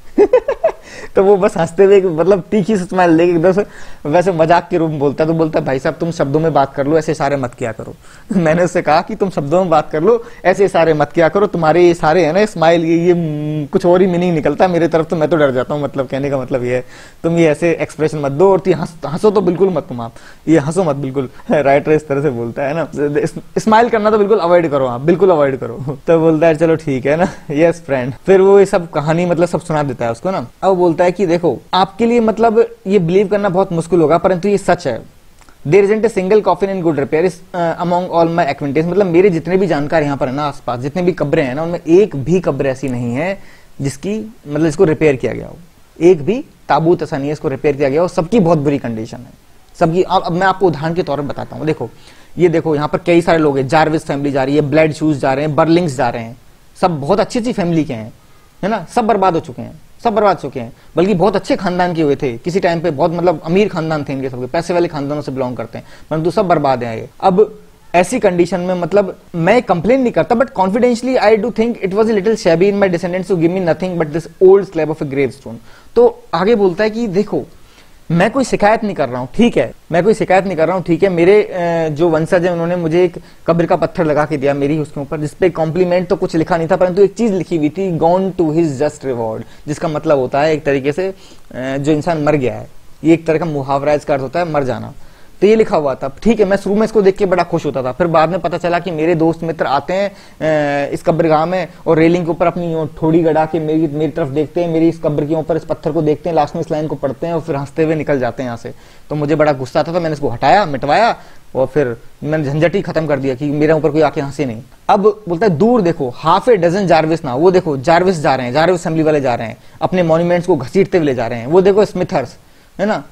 तो वो बस हंसते हुए मतलब तीखी स्माइल लेके एकदम से वैसे मजाक के रूप में बोलता है। तो बोलता है भाई साहब तुम शब्दों में बात कर लो, ऐसे सारे मत किया करो। मैंने उससे कहा कि तुम शब्दों में बात कर लो, ऐसे सारे मत किया करो, तुम्हारे ये सारे है ना स्माइल ये, ये कुछ और ही मीनिंग निकलता है मेरी तरफ, तो मैं तो डर जाता हूँ। मतलब कहने का मतलब ये है तुम ये ऐसे एक्सप्रेशन मत दो और हंसो तो बिल्कुल मत, तुम आप ये हंसो मत बिल्कुल। राइटर इस तरह से बोलता है ना, स्माइल करना तो बिल्कुल अवॉइड करो, आप बिल्कुल अवॉइड करो। तो बोलता है चलो ठीक है ना, यस फ्रेंड। फिर वो ये सब कहानी मतलब सब सुना देता है उसको ना। अब बोलता है कि देखो आपके लिए मतलब ये बिलीव करना बहुत मुश्किल होगा, परंतु ये सच है। There isn't a single coffin in good repair among all my acquaintance. मतलब मेरे जितने भी जानकार यहाँ पर है ना आसपास, जितने भी कब्रें हैं ना, उनमें एक भी कब्र ऐसी नहीं है जिसकी मतलब इसको रिपेयर किया गया हो। एक भी ताबूत ऐसा नहीं है इसको रिपेयर किया गया हो। सबकी बहुत बुरी कंडीशन है सबकी। अब, अब मैं आपको उदाहरण के तौर पर बताता हूँ। देखो ये देखो यहाँ पर कई सारे लोग हैं, जारविस फैमिली जा रही है, ब्लेड शूज जा रहे हैं, बर्लिंग्स जा रहे हैं, सब बहुत अच्छी अच्छी फैमिली के हैं, है ना, सब बर्बाद हो चुके हैं, सब बर्बाद चुके हैं। बल्कि बहुत अच्छे खानदान के हुए थे किसी टाइम पे, बहुत मतलब अमीर खानदान थे इनके, सबके पैसे वाले खानदानों से बिलोंग करते हैं, परंतु सब बर्बाद हैं ये। अब ऐसी कंडीशन में मतलब मैं कंप्लेन नहीं करता, but confidentially I do think it was a little shabby in my descendants to give me nothing but this old slab of a gravestone. तो आगे बोलता है कि देखो मैं कोई शिकायत नहीं कर रहा हूं, ठीक है, मैं कोई शिकायत नहीं कर रहा हूं, ठीक है। मेरे जो वंशज है उन्होंने मुझे एक कब्र का पत्थर लगा के दिया मेरी उसके ऊपर, जिसपे कॉम्प्लीमेंट तो कुछ लिखा नहीं था, परंतु एक चीज लिखी हुई थी, gone to his just reward, जिसका मतलब होता है एक तरीके से जो इंसान मर गया है। ये एक तरह का मुहावरा इसका अर्थ होता है मर जाना। तो ये लिखा हुआ था, ठीक है। मैं शुरू में इसको देख के बड़ा खुश होता था, फिर बाद में पता चला कि मेरे दोस्त मित्र आते हैं इस कब्रगाह में और रेलिंग के ऊपर अपनी ठोड़ी गड़ा के मेरी मेरी तरफ देखते हैं, मेरी इस कब्र के ऊपर इस पत्थर को देखते हैं, लास्ट में इस लाइन को पढ़ते हैं और फिर हंसते हुए निकल जाते हैं यहाँ से। तो मुझे बड़ा गुस्सा था, तो मैंने इसको हटाया, मिटवाया और फिर मैंने झंझट ही खत्म कर दिया कि मेरे ऊपर कोई आके हंसे नहीं। अब बोलता है दूर देखो, हाफ ए डजन जारविस ना, वो देखो जारविस जा रहे हैं, जारविस असेंबली वाले जा रहे हैं, अपने मॉन्यूमेंट्स को घसीटते हुए ले जा रहे हैं। वो देखो स्मिथर्स है ना,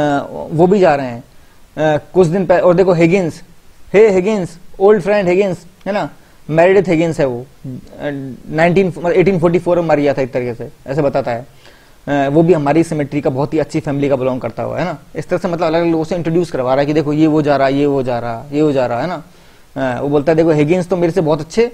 वो भी जा रहे हैं Uh, कुछ दिन पहले। और देखो Higgins, hey Higgins, old friend Higgins है ना, मेरिडिथ हिगिंस है वो, नाइनटीन एटीन फोर्टी फोर में मर गया था एक तरीके से, ऐसे बताता है। uh, वो भी हमारी सिमेट्री का बहुत ही अच्छी फैमिली का बिलोंग करता हुआ है ना। इस तरह से मतलब अलग अलग लोगों से इंट्रोड्यूस करवा रहा है कि देखो ये वो जा रहा, ये वो जा रहा, ये वो जा रहा है ना। uh, वो बोलता है देखो हिगिंस तो मेरे से बहुत अच्छे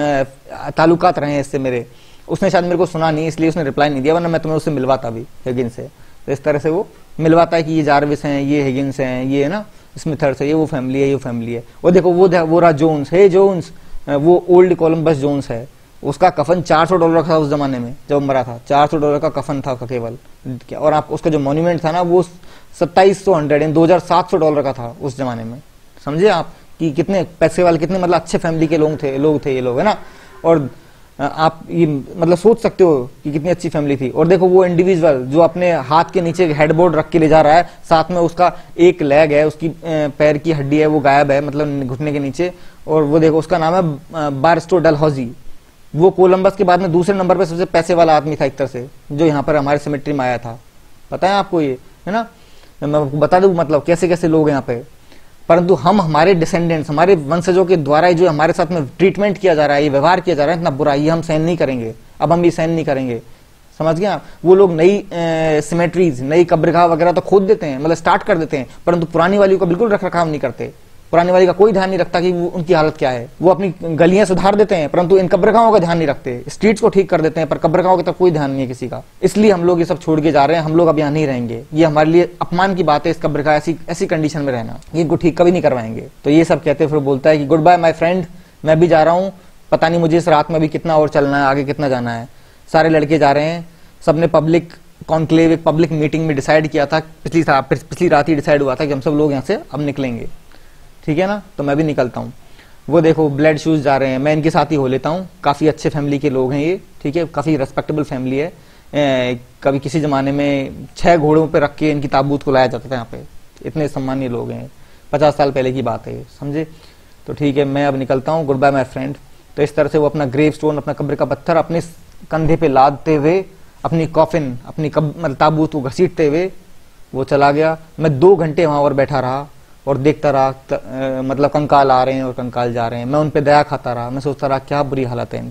uh, ताल्लुकात रहे हैं इससे मेरे, उसने शायद मेरे को सुना नहीं इसलिए उसने रिप्लाई नहीं दिया, वरना मैं तुम्हें उससे मिलवाता भी हिगिंस से। तो इस तरह से वो मिलवाता है कि ये जारविस हैं, ये हिगिंस हैं, ये है ना स्मिथर्स है, ये वो फैमिली है, ये फैमिली है। वो देखो वो वो रहा जोन्स, हे जोन्स, वो ओल्ड कोलंबस जोन्स है, उसका कफन चार सौ डॉलर का था उस जमाने में जब मरा था, चार सौ डॉलर का कफन था केवल। और आप उसका जो मॉन्यूमेंट था ना वो सत्ताईस सौ हंड्रेड दो हजार सात सौ डॉलर का था उस जमाने में। समझे आप कि कितने पैसे वाले, कितने मतलब अच्छे फैमिली के लोग थे लोग थे ये लोग है ना। और आप ये मतलब सोच सकते हो कि कितनी अच्छी फैमिली थी। और देखो वो इंडिविजुअल जो अपने हाथ के नीचे हेडबोर्ड रख के ले जा रहा है, साथ में उसका एक लेग है, उसकी पैर की हड्डी है वो गायब है, मतलब घुटने के नीचे। और वो देखो उसका नाम है बारस्टो डलहौजी। वो कोलंबस के बाद में दूसरे नंबर पे सबसे पैसे वाला आदमी था एक तरह से, जो यहाँ पर हमारे सिमेट्री में आया था। पता है आपको ये है ना, मैं आपको बता दूं मतलब कैसे कैसे लोग यहाँ पे। परंतु हम हमारे डिसेंडेंट्स, हमारे वंशजों के द्वारा जो हमारे साथ में ट्रीटमेंट किया जा रहा है, ये व्यवहार किया जा रहा है इतना बुरा, ये हम सहन नहीं करेंगे। अब हम ये सहन नहीं करेंगे, समझ गए आप। वो लोग नई सिमेट्रीज, नई कब्रगाह वगैरह तो खोद देते हैं, मतलब स्टार्ट कर देते हैं, परंतु पुरानी वाली का बिल्कुल रख रखाव नहीं करते। पुरानी वाली का कोई ध्यान नहीं रखता कि वो उनकी हालत क्या है। वो अपनी गलियां सुधार देते हैं, परंतु इन कब्रगाहों का ध्यान नहीं रखते। स्ट्रीट्स को ठीक कर देते हैं, पर कब्रगाहों की तरफ कोई ध्यान नहीं है किसी का। इसलिए हम लोग ये सब छोड़ के जा रहे हैं, हम लोग अब यहाँ नहीं रहेंगे। ये हमारे लिए अपमान की बात है, इस कब्रगाह ऐसी ऐसी कंडीशन में रहना, ये इनको ठीक कभी नहीं करवाएंगे। तो ये सब कहते फिर बोलता है कि गुड बाय माई फ्रेंड, मैं भी जा रहा हूँ, पता नहीं मुझे इस रात में भी कितना और चलना है, आगे कितना जाना है। सारे लड़के जा रहे हैं, सबने पब्लिक कॉन्क्लेव, एक पब्लिक मीटिंग में डिसाइड किया था, पिछली पिछली रात ही डिसाइड हुआ था कि हम सब लोग यहाँ से अब निकलेंगे, ठीक है ना। तो मैं भी निकलता हूँ। वो देखो ब्लेड शूज जा रहे हैं, मैं इनके साथ ही हो लेता हूँ। काफी अच्छे फैमिली के लोग हैं ये, ठीक है, काफी रेस्पेक्टेबल फैमिली है। ए, कभी किसी जमाने में छह घोड़ों पे रख के इनकी ताबूत को लाया जाता था यहाँ पे, इतने सम्मानीय लोग हैं, पचास साल पहले की बात है, समझे। तो ठीक है, मैं अब निकलता हूँ, गुड बाय माई फ्रेंड। तो इस तरह से वो अपना ग्रेव स्टोन, अपना कब्र का पत्थर अपने कंधे पे लादते हुए, अपनी कॉफिन, अपनी मतलब ताबूत को घसीटते हुए वो चला गया। मैं दो घंटे वहां पर बैठा रहा और देखता रहा, त, आ, मतलब कंकाल आ रहे हैं और कंकाल जा रहे हैं। मैं उन पे दया खाता रहा, मैं सोचता रहा क्या बुरी हालत है इनकी,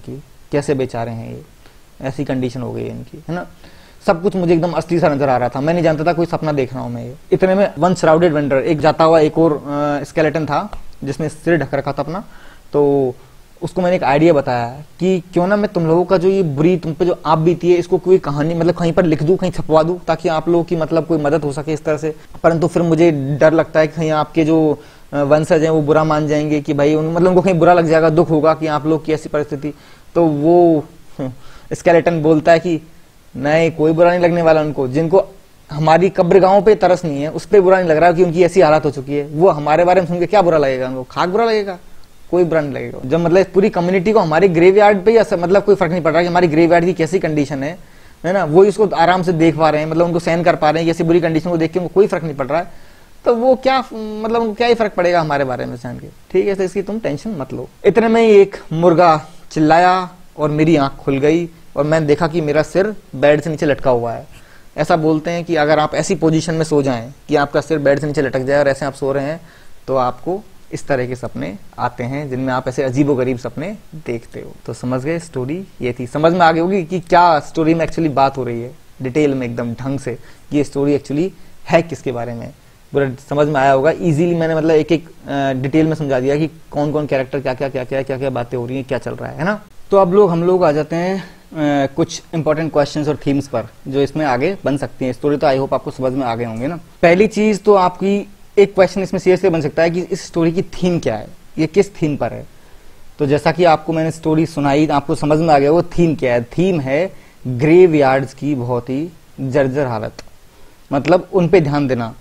कैसे बेचारे हैं ये, ऐसी कंडीशन हो गई है इनकी, है ना। सब कुछ मुझे एकदम असली सा नजर आ रहा था, मैं नहीं जानता था कोई सपना देख रहा हूँ मैं ये। इतने में वन श्राउडेड वेंडर, एक जाता हुआ एक और स्केलेटन था जिसने सिर ढक रखा था अपना, तो उसको मैंने एक आइडिया बताया कि क्यों ना मैं तुम लोगों का जो ये बुरी तुम पे जो आप बीती है इसको कोई कहानी मतलब कहीं पर लिख दूं, कहीं छपवा दूं, ताकि आप लोगों की मतलब कोई मदद हो सके इस तरह से। परंतु फिर मुझे डर लगता है कि कहीं आपके जो वंशज हैं वो बुरा मान जाएंगे कि भाई उन, मतलब उनको कहीं बुरा लग जाएगा, दुख होगा कि आप लोग की ऐसी परिस्थिति। तो वो स्केलेटन बोलता है कि नहीं, कोई बुरा नहीं लगने वाला उनको, जिनको हमारी कब्रगाहों पे तरस नहीं है उस पर बुरा नहीं लग रहा कि उनकी ऐसी हालत हो चुकी है। वो हमारे बारे में सुन के क्या बुरा लगेगा उनको, खाक बुरा लगेगा, कोई बुरा नहीं लगेगा। जब मतलब पूरी कम्युनिटी को हमारे ग्रेवयार्ड पे ही मतलब कोई फर्क नहीं पड़ रहा कि हमारी ग्रेवयार्ड की कैसी कंडीशन है, है ना, वो इसको आराम से देख पा रहे हैं, मतलब उनको सहन कर पा रहे हैं कि ऐसी बुरी कंडीशन को देख के उनको कोई फर्क नहीं पड़ रहा है, तो वो क्या मतलब उनको क्या ही फर्क पड़ेगा हमारे बारे में जान के, ठीक है। तो इसकी तुम टेंशन मत लो। इतने में ही एक मुर्गा चिल्लाया और मेरी आंख खुल गई और मैंने देखा कि मेरा सिर बेड से नीचे लटका हुआ है। ऐसा बोलते हैं कि अगर आप ऐसी पोजीशन में सो जाएं कि आपका सिर बेड से नीचे लटक जाए और ऐसे आप सो रहे हैं, तो आपको इस तरह के सपने आते हैं जिनमें आप ऐसे अजीबोगरीब सपने देखते हो। तो समझ गए, स्टोरी ये थी। समझ में आ गई होगी कि क्या स्टोरी में एक्चुअली बात हो रही है, डिटेल में एकदम ढंग से कि ये स्टोरी एक्चुअली है किसके बारे में। पूरा समझ में आया होगा। इजीली मैंने मतलब एक एक डिटेल में समझा दिया कि कौन कौन कैरेक्टर क्या क्या क्या क्या क्या क्या बातें हो रही हैं, क्या चल रहा है, है ना। तो अब लोग हम लोग आ जाते हैं आ, कुछ इंपॉर्टेंट क्वेश्चंस और थीम्स पर जो इसमें आगे बन सकती हैं। स्टोरी तो आई होप आपको समझ में आ गए होंगे ना। पहली चीज तो आपकी एक क्वेश्चन इसमें सीरियसली बन सकता है कि इस स्टोरी की थीम क्या है, ये किस थीम पर है। तो जैसा कि आपको मैंने स्टोरी सुनाई, आपको समझ में आ गया वो थीम क्या है। थीम है ग्रेवयार्ड्स की बहुत ही जर्जर हालत, मतलब उन पे ध्यान देना।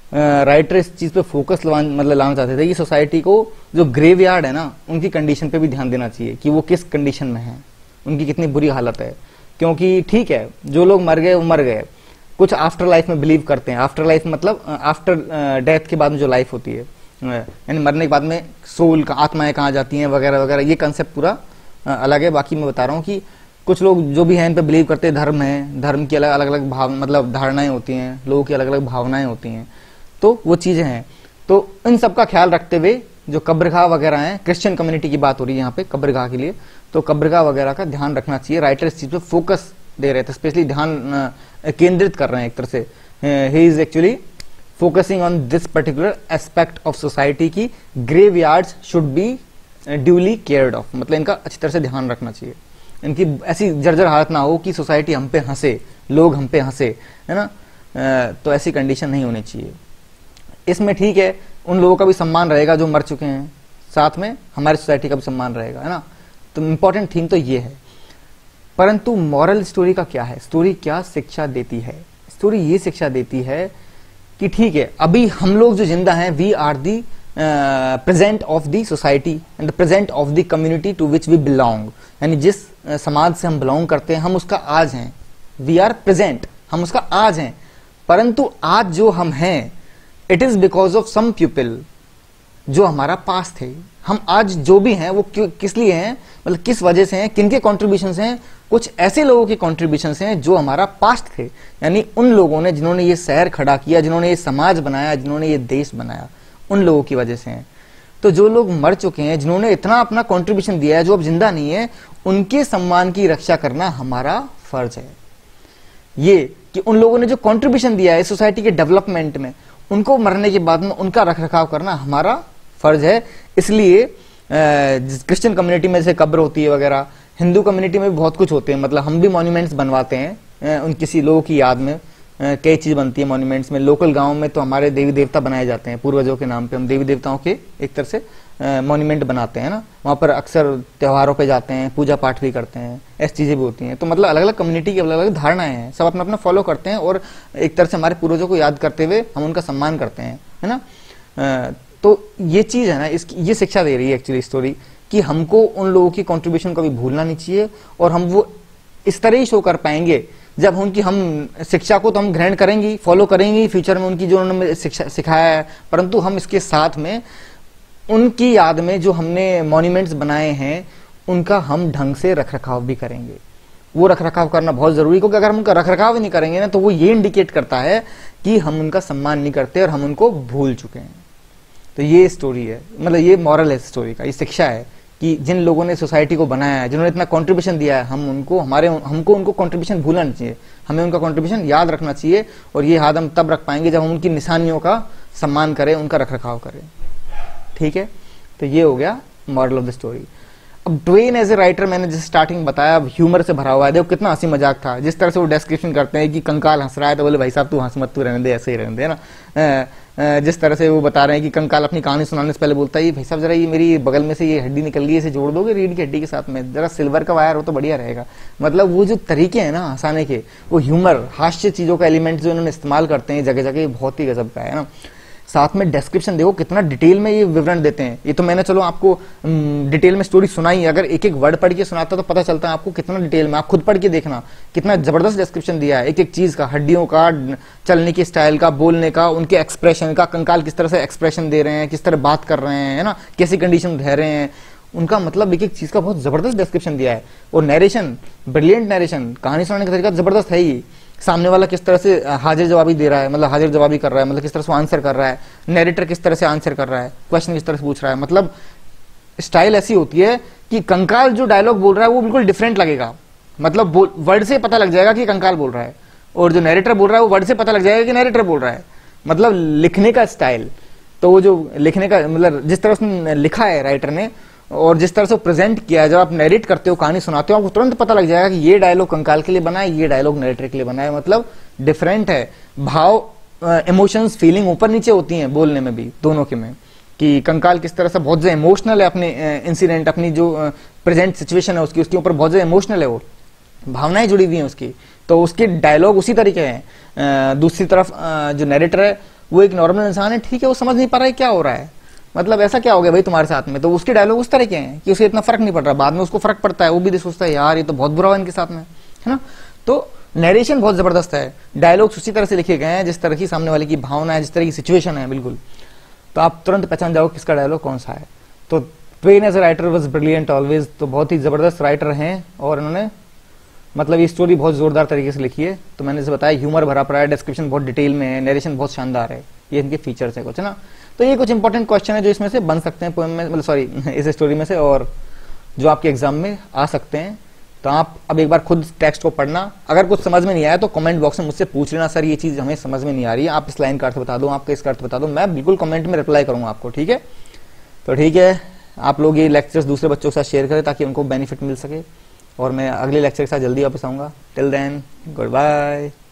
राइटर इस चीज पे फोकस मतलब लाना चाहते थे कि सोसाइटी को जो ग्रेवयार्ड है ना, उनकी कंडीशन पे भी ध्यान देना चाहिए कि वो किस कंडीशन में है, उनकी कितनी बुरी हालत है। क्योंकि ठीक है, जो लोग मर गए वो मर गए, कुछ आफ्टर लाइफ में बिलीव करते हैं। आफ्टर लाइफ मतलब आफ्टर डेथ के बाद में जो लाइफ होती है, यानी मरने के बाद में सोल का आत्माएं कहाँ जाती हैं वगैरह वगैरह, ये कंसेप्ट पूरा अलग है। बाकी मैं बता रहा हूँ कि कुछ लोग जो भी हैं इन पे बिलीव करते हैं। धर्म है, धर्म की अलग अलग अलग भाव मतलब धारणाएं होती हैं, लोगों की अलग अलग भावनाएं होती हैं, तो वो चीजें हैं। तो इन सब का ख्याल रखते हुए जो कब्रगाह वगैरह हैं, क्रिश्चियन कम्युनिटी की बात हो रही है यहाँ पे कब्रगाह के लिए, तो कब्रगाह वगैरह का ध्यान रखना चाहिए। राइटर इस चीज पे फोकस दे रहे थे, स्पेशली ड्यान केंद्रित कर रहे हैं एक तरह से। He is actually focusing on this particular aspect of society की graveyards should be duly cared of, मतलब इनका अच्छी तरह से ध्यान रखना चाहिए। इनकी ऐसी जर्जर हालत ना हो कि सोसाइटी हम पे हंसे, लोग हम पे हंसे, है ना। तो ऐसी कंडीशन नहीं होनी चाहिए। इसमें ठीक है, उन लोगों का भी सम्मान रहेगा जो मर चुके हैं, साथ में हमारी सोसाइटी का भी सम्मान रहेगा, है ना। तो इंपॉर्टेंट थीम तो ये है। परंतु मॉरल स्टोरी का क्या है, स्टोरी क्या शिक्षा देती है? स्टोरी ये शिक्षा देती है कि ठीक है, अभी हम लोग जो जिंदा हैं, we are the present of the society and the present of the community to which we belong, यानी जिस uh, समाज से हम बिलोंग करते हैं हम उसका आज हैं। वी आर प्रेजेंट, हम उसका आज हैं। परंतु आज जो हम हैं, it is because of some people जो हमारा पास थे। हम आज जो भी हैं वो किस लिए हैं, मतलब किस वजह से हैं, किनके कॉन्ट्रीब्यूशंस हैं? कुछ ऐसे लोगों के कॉन्ट्रीब्यूशंस हैं जो हमारा पास्ट थे, यानी उन लोगों ने जिन्होंने ये शहर खड़ा किया, जिन्होंने ये समाज बनाया, जिन्होंने ये देश बनाया, उन लोगों की वजह से हैं। तो जो लोग मर चुके हैं, जिन्होंने इतना अपना कॉन्ट्रीब्यूशन दिया है, जो अब जिंदा नहीं है, उनके सम्मान की रक्षा करना हमारा फर्ज है। ये कि उन लोगों ने जो कॉन्ट्रीब्यूशन दिया है सोसाइटी के डेवलपमेंट में, उनको मरने के बाद में उनका रख रखाव करना हमारा फर्ज है। इसलिए क्रिश्चियन कम्युनिटी में जैसे कब्र होती है वगैरह, हिंदू कम्युनिटी में भी बहुत कुछ होते हैं, मतलब हम भी मॉन्यूमेंट्स बनवाते हैं उन किसी लोगों की याद में। कई चीज बनती है मॉन्यूमेंट्स में। लोकल गांव में तो हमारे देवी देवता बनाए जाते हैं, पूर्वजों के नाम पे हम देवी देवताओं के एक तरह से मॉन्यूमेंट बनाते हैं ना। वहाँ पर अक्सर त्योहारों पे जाते हैं, पूजा पाठ भी करते हैं, ऐसी चीजें भी होती हैं। तो मतलब अलग अलग कम्युनिटी की अलग अलग धारणाएं हैं, सब अपना अपना फॉलो करते हैं और एक तरह से हमारे पूर्वजों को याद करते हुए हम उनका सम्मान करते हैं, है ना। तो ये चीज है ना, इसकी ये शिक्षा दे रही है एक्चुअली स्टोरी कि हमको उन लोगों की कंट्रीब्यूशन कभी भूलना नहीं चाहिए, और हम वो इस तरह ही शो कर पाएंगे जब उनकी हम शिक्षा को तो हम ग्रहण करेंगे, फॉलो करेंगे फ्यूचर में उनकी जो उन्होंने शिक्षा सिखाया है, परंतु हम इसके साथ में उनकी याद में जो हमने मॉन्यूमेंट्स बनाए हैं उनका हम ढंग से रख रखाव भी करेंगे। वो रख रखाव करना बहुत जरूरी, क्योंकि अगर हम उनका रख रखाव नहीं करेंगे ना, तो वो ये इंडिकेट करता है कि हम उनका सम्मान नहीं करते और हम उनको भूल चुके हैं। तो ये स्टोरी है, मतलब ये मॉरल है स्टोरी का, ये शिक्षा है कि जिन लोगों ने सोसाइटी को बनाया है, जिन्होंने इतना कंट्रीब्यूशन दिया है, हम उनको हमारे हमको उनको कंट्रीब्यूशन भूलना नहीं चाहिए, हमें उनका कंट्रीब्यूशन याद रखना चाहिए। और ये याद हम तब रख पाएंगे जब हम उनकी निशानियों का सम्मान करें, उनका रखरखाव करें। ठीक है, तो ये हो गया मॉरल ऑफ द स्टोरी। अब ट्वेन एज ए राइटर, मैंने जैसे स्टार्टिंग बताया, अब ह्यूमर से भरा हुआ है। देखो कितना हंसी मजाक था, जिस तरह से वो डिस्क्रिप्शन करते हैं कि कंकाल हंस रहा है तो बोले भाई साहब तू हंस मत, तू रहने दे, ऐसे ही रहने दे ना। जिस तरह से वो बता रहे हैं कि कंकाल अपनी कहानी सुनाने से पहले बोलता है भाई साहब जरा ये मेरी बगल में से ये हड्डी निकल गई, इसे जोड़ दोगे रीढ़ की हड्डी के साथ में, जरा सिल्वर का वायर हो तो बढ़िया रहेगा। मतलब वो जो तरीके हैं ना हंसाने के, वो ह्यूमर, हास्य चीजों का एलिमेंट जो इन्होंने इस्तेमाल करते हैं जगह जगह, बहुत ही गजब का है ना। साथ में डिस्क्रिप्शन देखो कितना डिटेल में ये विवरण देते हैं। ये तो मैंने चलो आपको डिटेल में स्टोरी सुनाई, अगर एक एक वर्ड पढ़ के सुनाता तो पता चलता है आपको कितना डिटेल में, आप खुद पढ़ के देखना कितना जबरदस्त डिस्क्रिप्शन दिया है एक एक चीज का, हड्डियों का, चलने की स्टाइल का, बोलने का, उनके एक्सप्रेशन का, कंकाल किस तरह से एक्सप्रेशन दे रहे हैं, किस तरह बात कर रहे हैं, है ना, कैसी कंडीशन में रह रहे हैं, उनका मतलब एक एक चीज का बहुत जबरदस्त डिस्क्रिप्शन दिया है। और नरेशन, ब्रिलियंट नरेशन, कहानी सुनाने का तरीका जबरदस्त है ही। सामने वाला किस तरह से हाजिर जवाबी दे रहा है, मतलब हाजिर जवाबी कर रहा है, मतलब किस तरह से आंसर कर रहा है, नैरेटर किस तरह से आंसर कर रहा है, क्वेश्चन किस तरह से पूछ रहा है, मतलब स्टाइल ऐसी होती है कि कंकाल जो डायलॉग बोल रहा है वो बिल्कुल डिफरेंट लगेगा, मतलब वर्ड से पता लग जाएगा कि कंकाल बोल रहा है, और जो नैरेटर बोल रहा है वो वर्ड से पता लग जाएगा कि नैरेटर बोल रहा है। मतलब लिखने का स्टाइल, तो वो जो लिखने का मतलब जिस तरह उसने लिखा है राइटर ने, और जिस तरह से प्रेजेंट किया है, जब आप नरेट करते हो, कहानी सुनाते हो, आपको तुरंत पता लग जाएगा कि ये डायलॉग कंकाल के लिए बना है, ये डायलॉग नरेटर के लिए बना है। मतलब डिफरेंट है, भाव, इमोशंस, फीलिंग ऊपर नीचे होती हैं बोलने में भी, दोनों के में, कि कंकाल किस तरह से बहुत ज्यादा इमोशनल है अपने इंसिडेंट, अपनी जो प्रेजेंट सिचुएशन है उसकी, उसके ऊपर बहुत ज्यादा इमोशनल है, वो भावनाएं जुड़ी हुई हैं उसकी, तो उसके डायलॉग उसी तरीके हैं। दूसरी तरफ जो नरेटर है वो एक नॉर्मल इंसान है, ठीक है, वो समझ नहीं पा रहा है क्या हो रहा है, मतलब ऐसा क्या हो गया भाई तुम्हारे साथ में, तो उसके डायलॉग उस तरह के हैं कि उसे इतना फर्क नहीं पड़ रहा, बाद में उसको फर्क पड़ता है, वो भी सोचता है यार ये तो बहुत बुरा हुआ इनके साथ में, है ना। तो नरेशन बहुत जबरदस्त है, डायलॉग्स उसी तरह से लिखे गए हैं जिस तरह की सामने वाले की भावना है, जिस तरह की सिचुएशन है, बिल्कुल, तो आप तुरंत पहचान जाओ किसका डायलॉग कौन सा है। तो Twain as a writer was brilliant always, तो बहुत ही जबरदस्त राइटर हैं, और इन्होंने मतलब ये स्टोरी बहुत जोरदार तरीके से लिखी है। तो मैंने जैसे बताया ह्यूमर भरा पड़ा है, डिस्क्रिप्शन बहुत डिटेल में है, नरेशन बहुत शानदार है, ये इनके फीचर्स है कुछ, है ना। तो ये कुछ इंपॉर्टेंट क्वेश्चन है जो इसमें से बन सकते हैं पोएम में, मतलब सॉरी इस स्टोरी में से, और जो आपके एग्जाम में आ सकते हैं। तो आप अब एक बार खुद टेक्स्ट को पढ़ना, अगर कुछ समझ में नहीं आया तो कमेंट बॉक्स में मुझसे पूछ लेना, सर ये चीज हमें समझ में नहीं आ रही है, आप इस लाइन का अर्थ बता दो, आपका इसका अर्थ बता दो, मैं बिल्कुल कमेंट में रिप्लाई करूंगा आपको, ठीक है। तो ठीक है, आप लोग ये लेक्चर्स दूसरे बच्चों के साथ शेयर करें ताकि उनको बेनिफिट मिल सके, और मैं अगले लेक्चर के साथ जल्दी वापस आऊंगा। Till then good bye.